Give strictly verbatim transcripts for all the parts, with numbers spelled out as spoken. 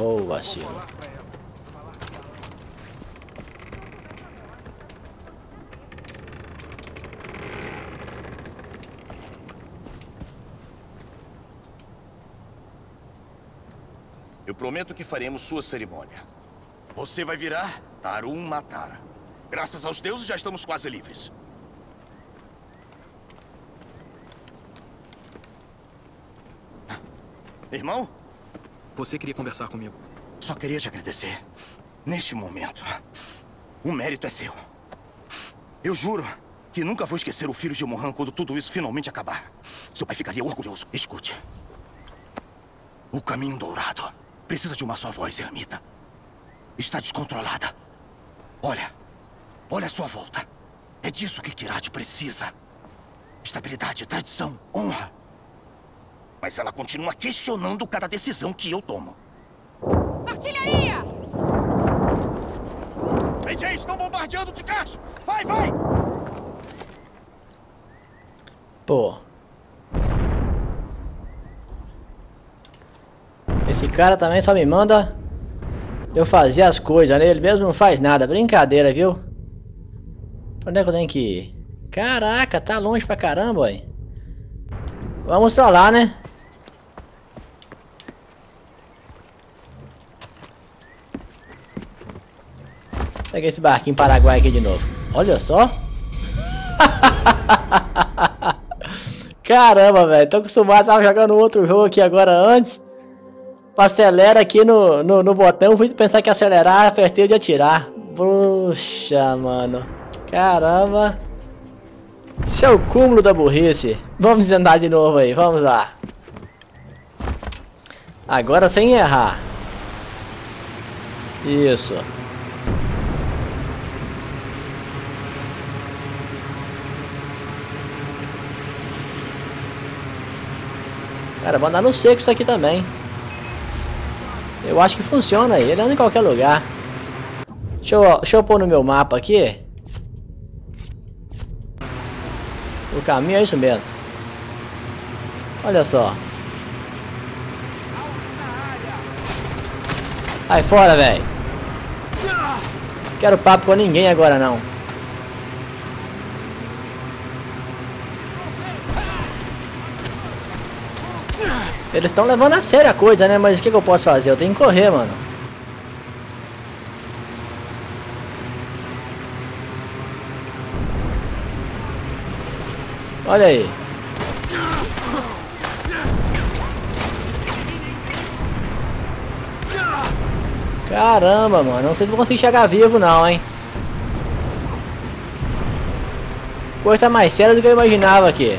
Oh, vacilo. Eu prometo que faremos sua cerimônia. Você vai virar Tarum Matara. Graças aos deuses, já estamos quase livres. Irmão? Você queria conversar comigo. Só queria te agradecer. Neste momento, o mérito é seu. Eu juro que nunca vou esquecer o filho de Mohan quando tudo isso finalmente acabar. Seu pai ficaria orgulhoso. Escute. O caminho dourado precisa de uma só voz, ermita. Está descontrolada. Olha. Olha a sua volta. É disso que Kyrat precisa. Estabilidade, tradição, honra. Mas ela continua questionando cada decisão que eu tomo. Artilharia! A J, estão bombardeando de caixa! Vai, vai! Pô. Esse cara também só me manda eu fazer as coisas, né? Ele mesmo não faz nada. Brincadeira, viu? Pra onde é que eu tenho que ir? Caraca, tá longe pra caramba, ué. Vamos pra lá, né? Peguei esse barquinho paraguai aqui de novo. Olha só. Caramba, velho. Tô acostumado, tava jogando outro jogo aqui agora antes. Acelera aqui no, no, no botão. Fui pensar que ia acelerar, apertei de atirar. Puxa, mano. Caramba. Isso é o cúmulo da burrice. Vamos andar de novo aí, vamos lá. Agora sem errar. Isso. Cara, vou andar no seco isso aqui também. Eu acho que funciona aí, ele anda em qualquer lugar. Deixa eu, deixa eu pôr no meu mapa aqui. O caminho é isso mesmo. Olha só. Sai fora, velho. Quero papo com ninguém agora não. Eles estão levando a sério a coisa, né? Mas o que, que eu posso fazer? Eu tenho que correr, mano. Olha aí. Caramba, mano. Não sei se vou conseguir chegar vivo, não, hein? Coisa tá mais séria do que eu imaginava aqui.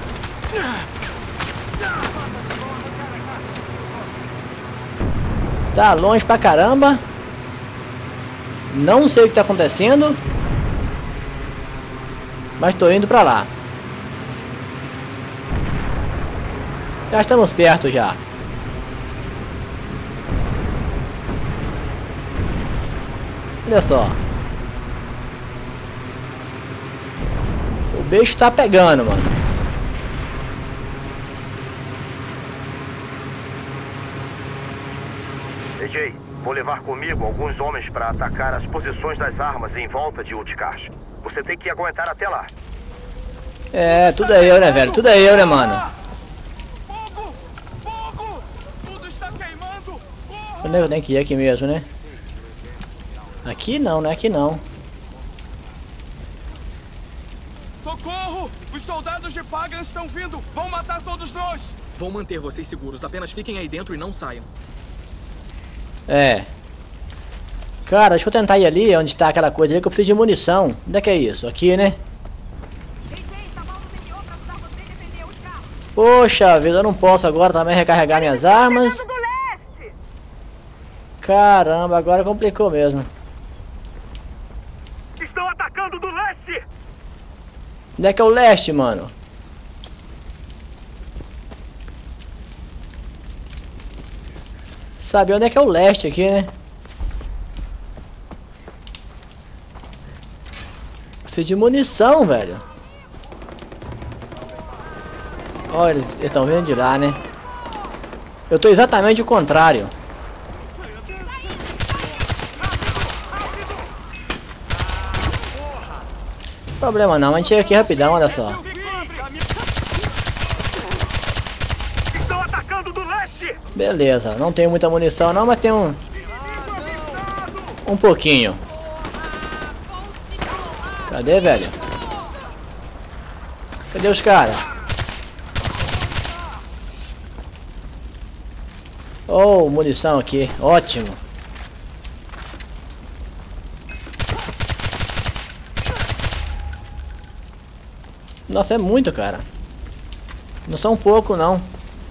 Tá longe pra caramba. Não sei o que tá acontecendo. Mas tô indo pra lá. Já estamos perto já. Olha só. O bicho tá pegando, mano. A J, vou levar comigo alguns homens para atacar as posições das armas em volta de Utkarsh. Você tem que aguentar até lá. É, tudo é eu, né, velho? Tudo é eu, né, mano? Fogo! Fogo! Tudo está queimando! Onde é que eu tenho que ir? Aqui mesmo, né? Aqui não, não é aqui não. Socorro! Os soldados de Pagan estão vindo! Vão matar todos nós! Vou manter vocês seguros. Apenas fiquem aí dentro e não saiam. É. Cara, deixa eu tentar ir ali, onde tá aquela coisa ali, que eu preciso de munição. Onde é que é isso? Aqui, né? Poxa vida, eu não posso agora também recarregar minhas armas. Caramba, agora complicou mesmo. Estão atacando do leste! Onde é que é o leste, mano? Sabe onde é que é o leste aqui, né? Preciso de munição, velho. Olha, eles estão vindo de lá, né? Eu tô exatamente o contrário. Problema não, a gente chega aqui rapidão, olha só. Estão atacando do leste! Beleza, não tem muita munição não, mas tem um... Um pouquinho. Cadê, velho? Cadê os caras? Oh, munição aqui, ótimo. Nossa, é muito, cara. Não são pouco, não.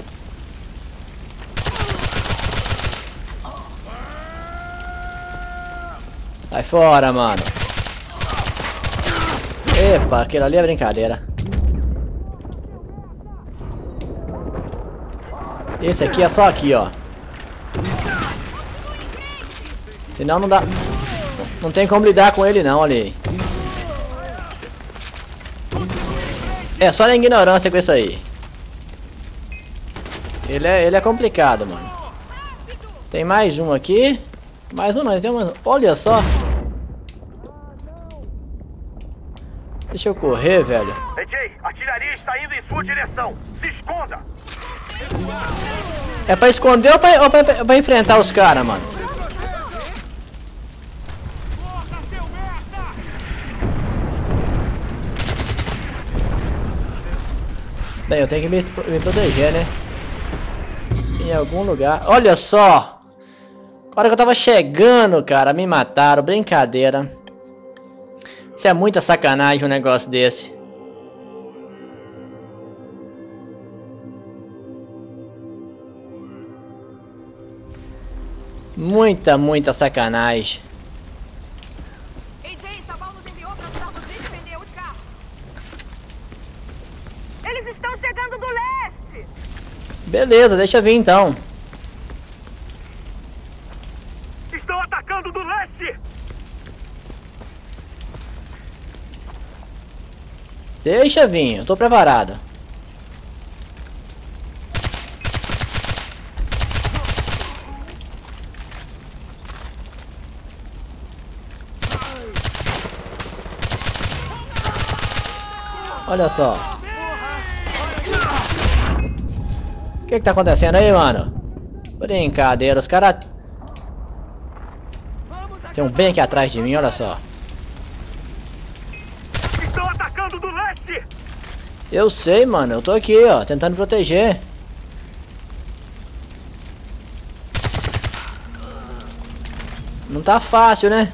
Sai fora, mano. Epa, aquilo ali é brincadeira. Esse aqui é só aqui, ó. Senão não dá... Não tem como lidar com ele não, olha aí. É só na ignorância com isso aí. Ele é, ele é complicado, mano. Tem mais um aqui. Mais um não, tem uma... Olha só. Deixa eu correr, velho. A J, a artilharia está indo em sua direção. Se esconda! É pra esconder ou pra, ou pra, pra enfrentar os caras, mano? Bem, eu tenho que me, me proteger, né? Em algum lugar. Olha só! A hora que eu tava chegando, cara, me mataram. Brincadeira. Isso é muita sacanagem um negócio desse. Muita, muita sacanagem. A J, Sabal nos enviou para ajudar você a defender o carro. Eles estão chegando do leste. Beleza, deixa eu vir então. Estão atacando do leste! Deixa vir, eu tô preparado. Olha só. O que que tá acontecendo aí, mano? Brincadeira, os caras... Tem um bem aqui atrás de mim, olha só. Estão atacando do leste! Eu sei, mano, eu tô aqui, ó, tentando proteger. Não tá fácil, né?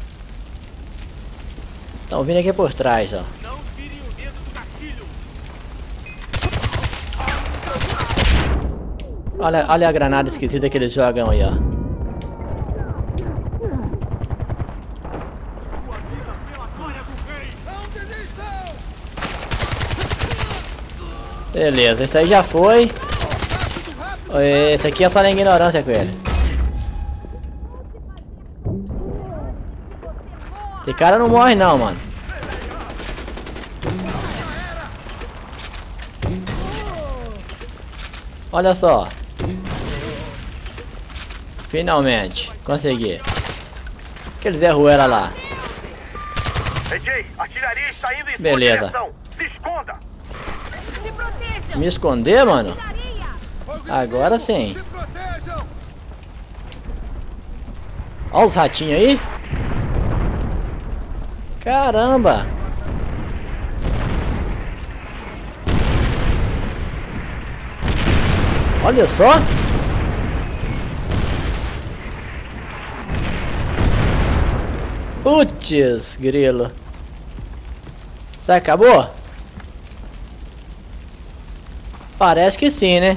Estão vindo aqui por trás, ó. Não virem o dedo do gatilho! Olha, olha a granada esquisita que eles jogam aí, ó. Beleza, esse aí já foi. Esse aqui é só na ignorância com ele. Esse cara não morre não, mano. Olha só. Finalmente, consegui. Aquele Zé Ruela lá. A J, a artilharia está indo em sua Beleza. direção. Se esconda! Se proteja. Me esconder, mano? Artilharia. Agora sim. Olha os ratinhos aí. Caramba. Olha só. Putz, grilo. Será que acabou? Parece que sim, né?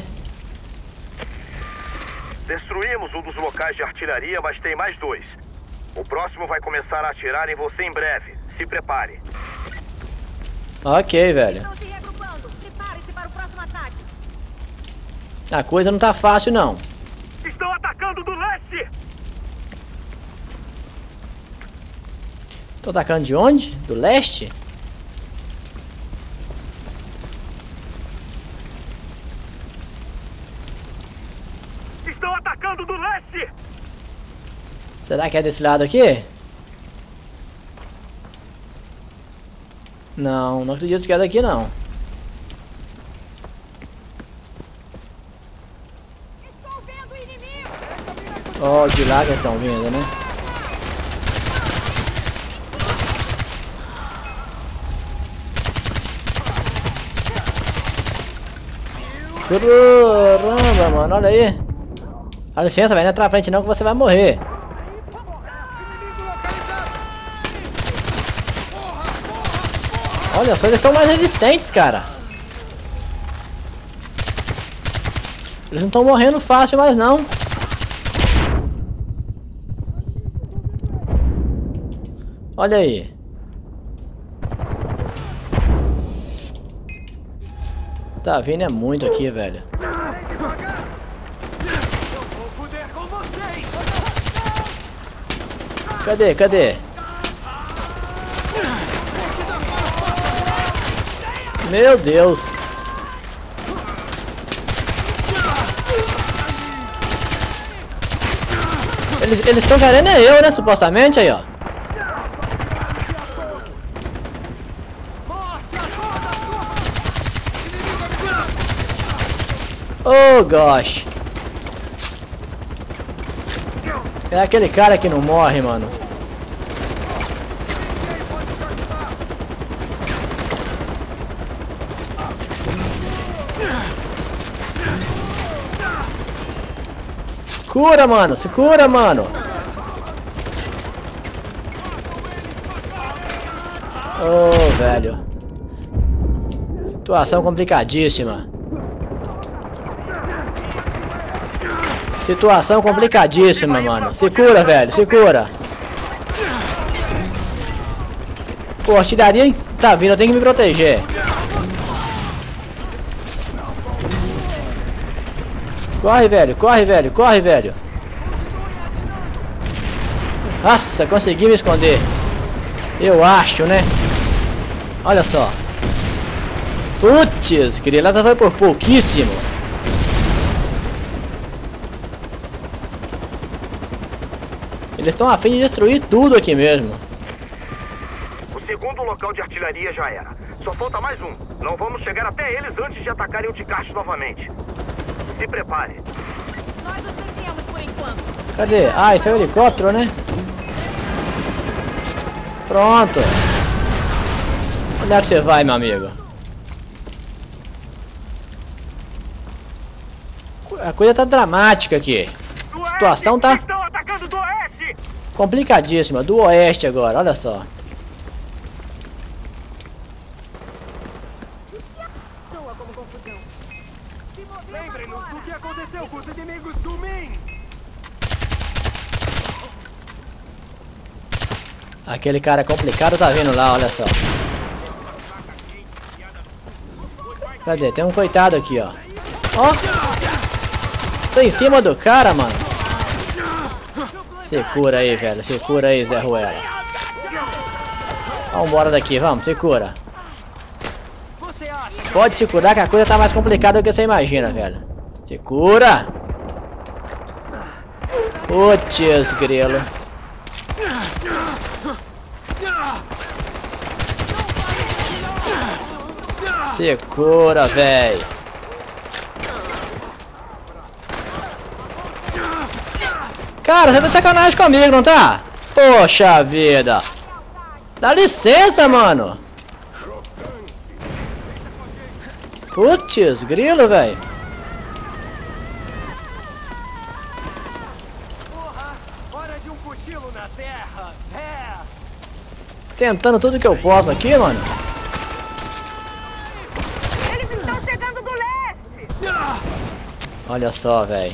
Destruímos um dos locais de artilharia, mas tem mais dois. O próximo vai começar a atirar em você em breve. Se prepare. Ok, velho. Estão se regrupando. Prepare-se para o próximo ataque. A coisa não tá fácil, não. Estão atacando do leste! Tô atacando de onde? Do leste? Estão atacando do leste! Será que é desse lado aqui? Não, não acredito que é daqui não. Estou vendo o inimigo! Ó, oh, de lá que eles estão vindo, né? Caramba, mano, olha aí. Dá licença, velho, não entra na frente não que você vai morrer. Olha só, eles estão mais resistentes, cara. Eles não estão morrendo fácil mais não. Olha aí. Tá vindo é muito aqui, velho. Cadê, cadê? Meu Deus. Eles eles estão querendo é eu, né, supostamente aí, ó. Oh, gosh. É aquele cara que não morre, mano. Cura, mano. Se cura, mano. Oh, velho. Situação complicadíssima. Situação complicadíssima, mano. Se cura, velho. Se cura. Pô, artilharia tá vindo. Eu tenho que me proteger. Corre, velho. Corre, velho. Corre, velho. Nossa, consegui me esconder. Eu acho, né? Olha só. Putz, grilada vai por pouquíssimo. Eles estão a fim de destruir tudo aqui mesmo. O segundo local de artilharia já era. Só falta mais um. Não vamos chegar até eles antes de atacarem o Utkarsh novamente. Se prepare. Nós os perdemos por enquanto. Cadê? Ah, esse é o helicóptero, né? Pronto. Onde é que você vai, meu amigo? A coisa tá dramática aqui. A situação tá Estão atacando do oeste! complicadíssima. Do oeste agora, olha só. Soa como confusão. Se movemos Lembrem-nos agora. do que aconteceu com os inimigos do Min! Aquele cara complicado tá vindo lá, olha só. Cadê? Tem um coitado aqui, ó. Ó! Tô em cima do cara, mano. Se cura aí, velho. Se cura aí, Zé Ruela. Vamos embora daqui, vamos. Se cura. Pode se curar que a coisa tá mais complicada do que você imagina, velho. Se cura. Putz, grilo. Se cura, velho. Cara, você tá de sacanagem comigo, não tá? Poxa vida. Dá licença, mano. Putz, grilo, velho. Porra! Hora de um cochilo na terra! É! Tentando tudo que eu posso aqui, mano. Eles estão chegando do leste. Olha só, velho.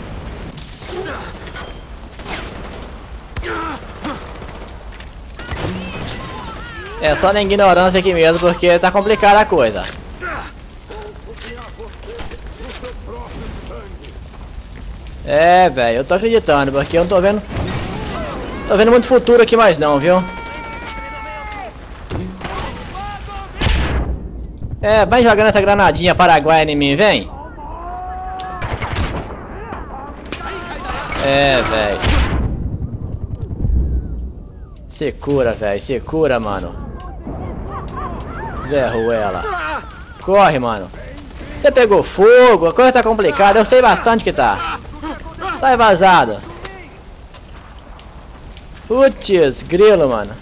É só na ignorância aqui mesmo, porque tá complicada a coisa. É, velho, eu tô acreditando, porque eu não tô vendo... Tô vendo muito futuro aqui mais não, viu? É, vai jogando essa granadinha paraguaia em mim, vem. É, velho. Se cura, velho, se cura, mano. Zé Ruela. Corre, mano. Você pegou fogo, a coisa tá complicada. Eu sei bastante que tá. Sai vazado. Putz, grilo, mano.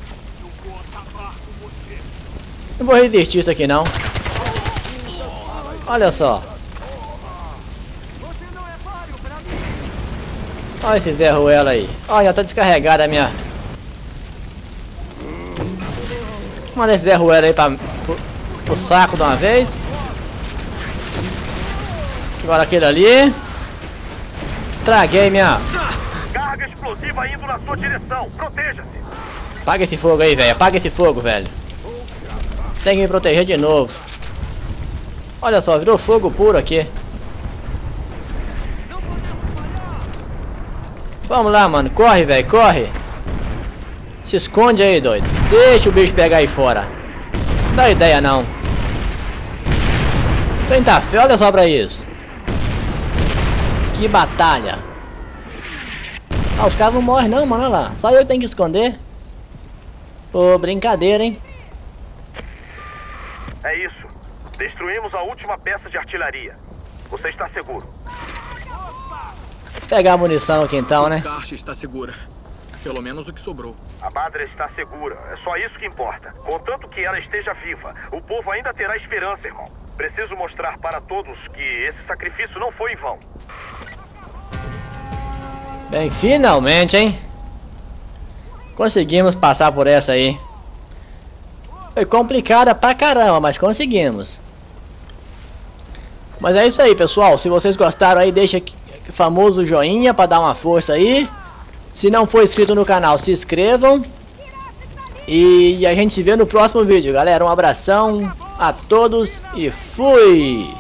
Não vou resistir isso aqui, não. Olha só. Olha esse Zé Ruela aí. Olha, já tá descarregada a minha... Manda esse Zé Ruela aí pra... Pro, pro saco de uma vez. Agora aquele ali. Estraguei minha... Carga explosiva indo na sua direção. Proteja-se. Apaga esse fogo aí, velho. Apaga esse fogo, velho. Tem que me proteger de novo. Olha só, virou fogo puro aqui. Vamos lá, mano. Corre, velho. Corre. Se esconde aí, doido. Deixa o bicho pegar aí fora. Não dá ideia, não. Tenta fé, olha só pra isso. Que batalha. Ah, os caras não morrem não, mano. Olha lá. Só eu tenho que esconder. Pô, brincadeira, hein? É isso. Destruímos a última peça de artilharia. Você está seguro. Pegar a munição aqui então, né? Karsh está segura. Pelo menos o que sobrou. A Badra está segura. É só isso que importa. Contanto que ela esteja viva, o povo ainda terá esperança, irmão. Preciso mostrar para todos que esse sacrifício não foi em vão. Bem, finalmente, hein? Conseguimos passar por essa aí. Foi complicada pra caramba, mas conseguimos. Mas é isso aí, pessoal. Se vocês gostaram aí, deixa o famoso joinha pra dar uma força aí. Se não for inscrito no canal, se inscrevam. E a gente se vê no próximo vídeo, galera. Um abração a todos e fui!